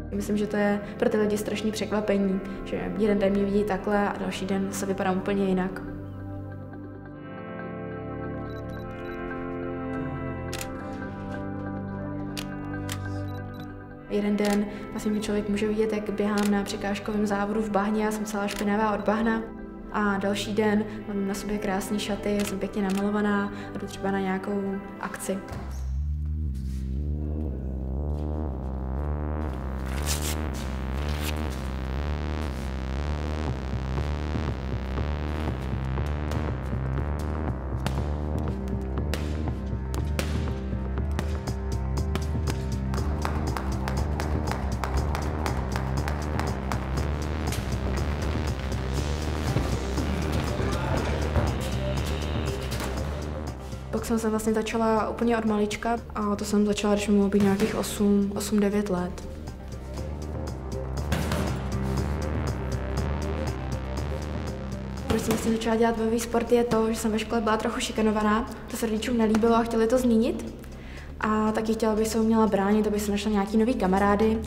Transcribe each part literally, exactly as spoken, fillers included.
Myslím, že to je pro ty lidi strašný překvapení, že jeden den mě vidí takhle a další den se vypadám úplně jinak. Jeden den vlastně mě člověk může vidět, jak běhám na překážkovém závodu v bahně, já jsem celá špinavá od bahna. A další den mám na sobě krásné šaty, jsem pěkně namalovaná a jdu třeba na nějakou akci. Box jsem vlastně začala úplně od malička a to jsem začala, když mi bylo být nějakých osm devět let. Proč jsem vlastně začala dělat bojový sport je to, že jsem ve škole byla trochu šikanovaná, to se rodičům nelíbilo a chtěli to změnit. A taky chtěla, aby se uměla bránit, aby se našla nějaký nový kamarády.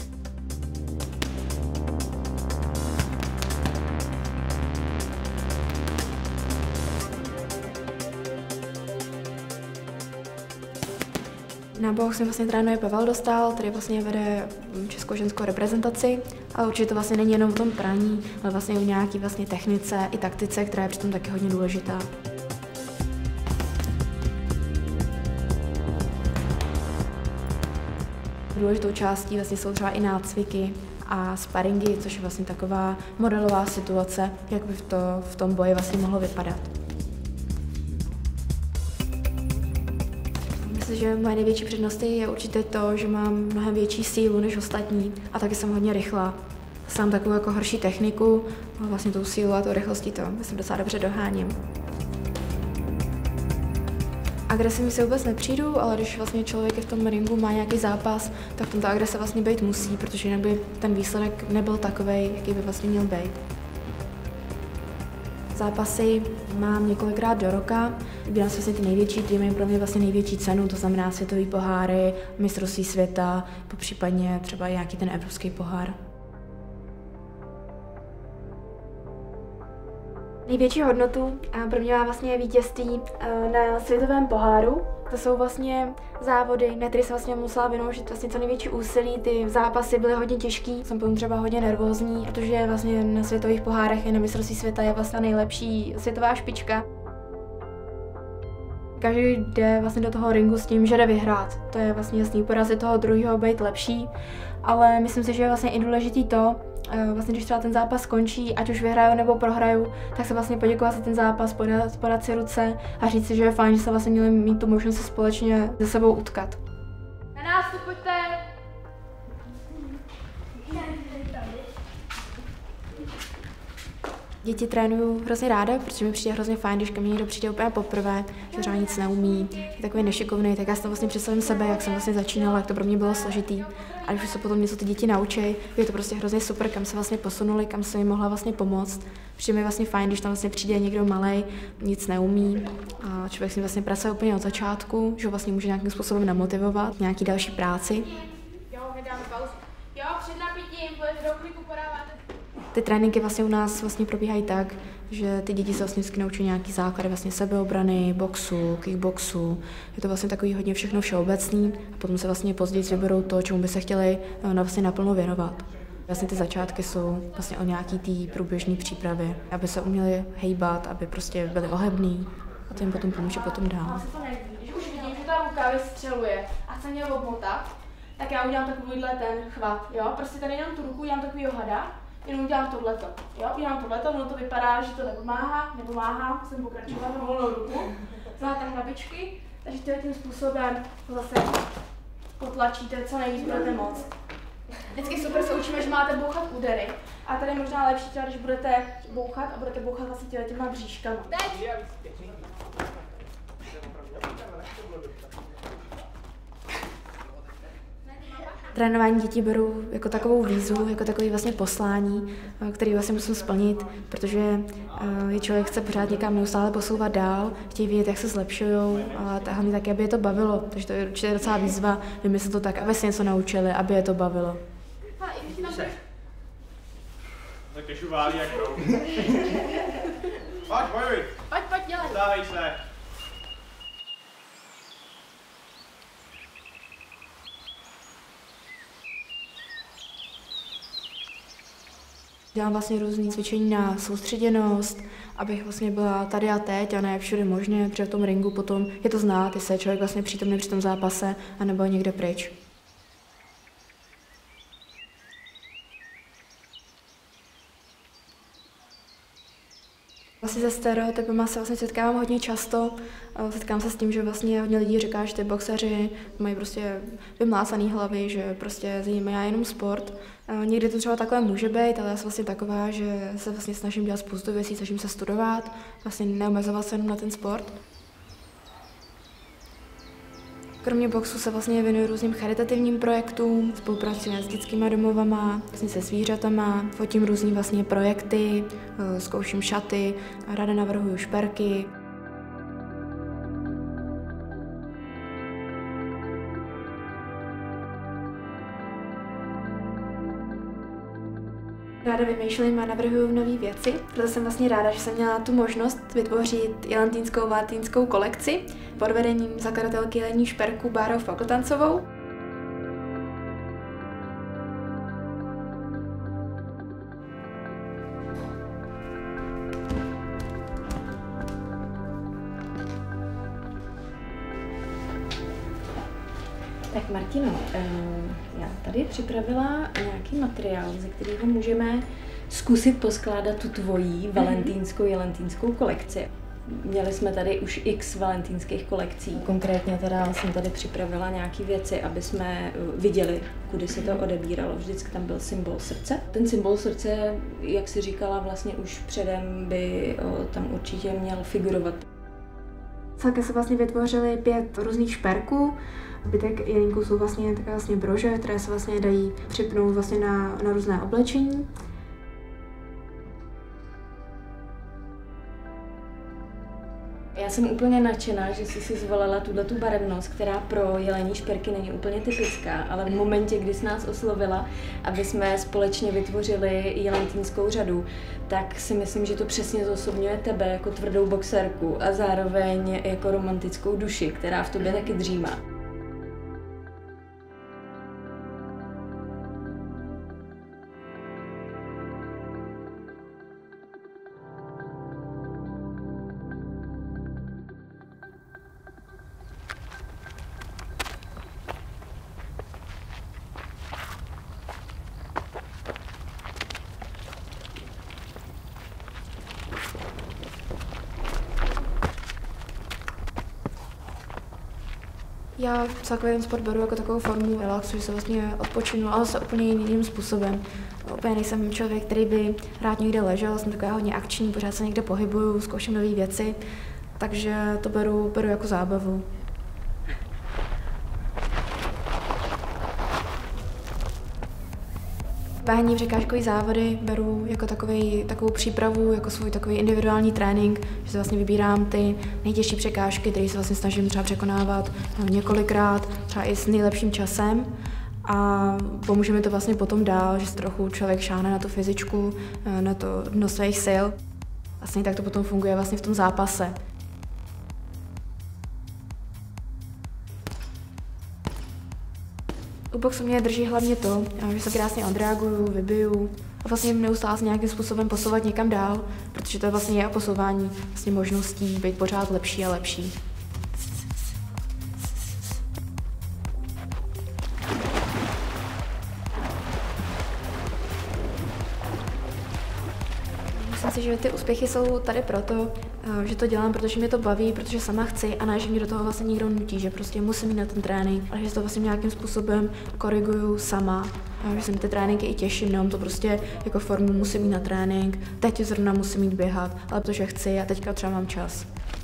Na box mi vlastně trénuje Pavel Dostál, který vlastně vede českou ženskou reprezentaci, ale určitě to vlastně není jenom o tom praní, ale vlastně o nějaký vlastně technice i taktice, která je přitom taky hodně důležitá. Důležitou částí vlastně jsou třeba i nácviky a sparingy, což je vlastně taková modelová situace, jak by v, to, v tom boji vlastně mohlo vypadat. Myslím, že moje největší přednost je určitě to, že mám mnohem větší sílu než ostatní a taky jsem hodně rychlá. Jsem takovou jako horší techniku, a vlastně tou sílu a tou rychlostí to myslím docela dobře doháním. Agresivní se vůbec nepřijdu, ale když vlastně člověk je v tom ringu, má nějaký zápas, tak v tomto agrese vlastně být musí, protože jinak by ten výsledek nebyl takovej, jaký by vlastně měl být. Zápasy mám několikrát do roka, vybírám si vlastně ty největší týmy, pro mě vlastně největší cenu, to znamená světový poháry, mistrovství světa, popřípadně třeba i nějaký ten evropský pohár. Největší hodnotu pro mě má vlastně vítězství na světovém poháru. To jsou vlastně závody, na které jsem vlastně musela vynaložit vlastně co největší úsilí. Ty zápasy byly hodně těžký, jsem potom třeba hodně nervózní, protože vlastně na světových pohárech i na mistrovství světa je vlastně nejlepší světová špička. Každý jde vlastně do toho ringu s tím, že jde vyhrát. To je vlastně jasný, porazit toho druhého, být lepší. Ale myslím si, že je vlastně i důležitý to, vlastně když třeba ten zápas skončí, ať už vyhraju nebo prohraju, tak se vlastně poděkovat za ten zápas, podat, podat si ruce a říct si, že je fajn, že se vlastně měli mít tu možnost se společně se sebou utkat. Na nás pojďte! Děti trénuju hrozně ráda, protože mi přijde hrozně fajn, když ke mně někdo přijde úplně poprvé, že třeba nic neumí, je takový nešikovný, tak já si to vlastně představím sebe, jak jsem vlastně začínala, jak to pro mě bylo složitý. A když se potom něco ty děti naučí, je to prostě hrozně super, kam se vlastně posunuli, kam se jim mohla vlastně pomoct. Přijde mi vlastně fajn, když tam vlastně přijde někdo malej, nic neumí a člověk s ním vlastně pracuje úplně od začátku, že ho vlastně může nějakým způsobem namotivovat, nějaký další práci. Jo, nedáme pauzu. Jo, před napítím, půjdete do kliku, podáváte. Ty tréninky vlastně u nás vlastně probíhají tak, že ty děti se vlastně vždycky naučí nějaký základy vlastně sebeobrany, boxu, kickboxu. Je to vlastně takový hodně všechno všeobecný a potom se vlastně později vyberou to, čemu by se chtěli vlastně naplno věnovat. Vlastně ty začátky jsou vlastně o nějaký té průběžné přípravě, aby se uměli hejbat, aby prostě byli ohební a to jim potom pomůže potom dál. Když už vidím, že ta ruka vystřeluje a chce mě obmotat, tak já udělám takovýhle ten chvat, jo? Prostě tady jenom tu ruku udělám takovýho hada, jenom udělám tohleto, jo? Udělám tohleto, ono to vypadá, že to nepomáhá, nepomáhá, musím pokračovat na volnou ruku, zlátem hlavičky, takže tím způsobem zase potlačíte, co nejvíc budete moc. Vždycky super se učíme, že máte bouchat údery. A tady je možná lepší, třeba, když budete bouchat a budete bouchat vlastně těma bříškama. Teď! Trénování dětí beru jako takovou výzvu, jako takový vlastně poslání, který vlastně musím splnit, protože je člověk chce pořád někam neustále posouvat dál, chtějí vědět, jak se zlepšují a hlavně také, aby je to bavilo. Takže to je určitě docela výzva vymyslet to tak, aby se něco naučili, aby je to bavilo. Chytí se. Tak kešu válí jak jdou. Pojď, bojuj. Pojď, pojď, dělej. Stávej se. Dělám vlastně různé cvičení na soustředěnost, abych vlastně byla tady a teď a ne všude možně, protože v tom ringu potom je to znát, jestli je člověk vlastně přítomný při tom zápase, anebo je někde pryč. Vlastně se stereotypama se vlastně setkávám hodně často. Setkám se s tím, že vlastně hodně lidí říká, že ty boxeři mají prostě vymlácaný hlavy, že prostě zajímají jenom sport. Někdy to třeba takhle může být, ale já jsem vlastně taková, že se vlastně snažím dělat spoustu věcí, snažím se studovat, vlastně neomezovat se jenom na ten sport. Kromě boxu se vlastně věnuju různým charitativním projektům, spolupracuji s dětskými domovama, vlastně se zvířatama, fotím různý vlastně projekty, zkouším šaty, ráda navrhuju šperky. Ráda vymýšlím a navrhuju nové věci, proto jsem vlastně ráda, že jsem měla tu možnost vytvořit jelentínskou valentínskou kolekci pod vedením zakladatelky jelení šperků Báru Fokltancovou. Tak Martino, já tady připravila nějaký materiál, ze kterého můžeme zkusit poskládat tu tvojí valentínskou jelentínskou kolekci. Měli jsme tady už x valentínských kolekcí. Konkrétně teda jsem tady připravila nějaké věci, aby jsme viděli, kudy se to odebíralo. Vždycky tam byl symbol srdce. Ten symbol srdce, jak si říkala, vlastně už předem by tam určitě měl figurovat. Celkem se vlastně vytvořili pět různých šperků. Zbytek jelínků jsou vlastně takové vlastně brože, které se vlastně dají připnout vlastně na, na různé oblečení. Já jsem úplně nadšená, že jsi si zvolila tuhletu barevnost, která pro jelení šperky není úplně typická, ale v momentě, kdy jsi nás oslovila, aby jsme společně vytvořili jelentínskou řadu, tak si myslím, že to přesně zosobňuje tebe jako tvrdou boxerku a zároveň jako romantickou duši, která v tobě taky dřímá. Já celkově ten sport beru jako takovou formu relaxu, že se vlastně odpočinu, ale se úplně jiným způsobem. Úplně nejsem člověk, který by rád někde ležel, jsem taková hodně akční, pořád se někde pohybuju, zkouším nové věci, takže to beru, beru jako zábavu. Běhání překážkové závody beru jako takový, takovou přípravu, jako svůj takový individuální trénink, že se vlastně vybírám ty nejtěžší překážky, které se vlastně snažím třeba překonávat několikrát, třeba i s nejlepším časem. A pomůže mi to vlastně potom dál, že se trochu člověk šáhne na tu fyzičku, na to dno svých sil. Vlastně tak to potom funguje vlastně v tom zápase. U boxu mě drží hlavně to, že se krásně odreaguju, vybiju a vlastně neustále se nějakým způsobem posouvat někam dál, protože to vlastně je o posouvání vlastně možností být pořád lepší a lepší. Myslím si, že ty úspěchy jsou tady proto, že to dělám, protože mě to baví, protože sama chci a ne, že mě do toho vlastně nikdo nutí, že prostě musím jít na ten trénink, ale že to vlastně nějakým způsobem koriguju sama, že se na ty tréninky i těším, nemám to prostě jako formu musím jít na trénink, teď zrovna musím jít běhat, ale protože chci a teďka třeba mám čas.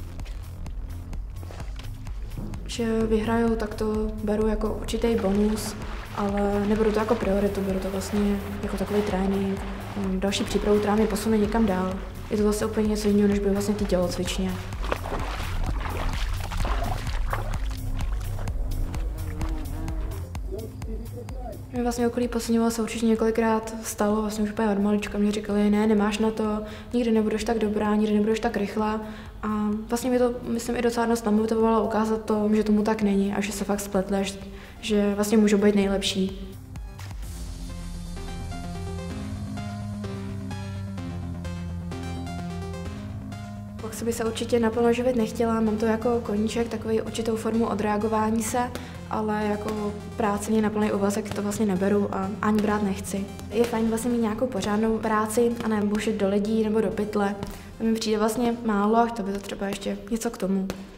Že vyhraju, tak to beru jako určitý bonus, ale neberu to jako prioritu, beru to vlastně jako takový trénink, další přípravu, která mě posune někam dál. Je to vlastně úplně něco jiného, než by vlastně ty tělocvičně. vlastně okolí posledního se určitě několikrát stalo, vlastně už úplně od malička mě říkali, ne, nemáš na to, nikdy nebudeš tak dobrá, nikdy nebudeš tak rychlá. A vlastně mi to, myslím, i docela dost namotivovalo ukázat to, že tomu tak není a že se fakt spletleš, že vlastně můžu být nejlepší. Boxe by se určitě naplno živit nechtěla, mám to jako koníček, takový určitou formu odreagování se, ale jako práci na plný úvazek to vlastně neberu a ani brát nechci. Je fajn vlastně mít nějakou pořádnou práci a ne bušit do lidí nebo do pytle. To mi přijde vlastně málo a to by to třeba ještě něco k tomu.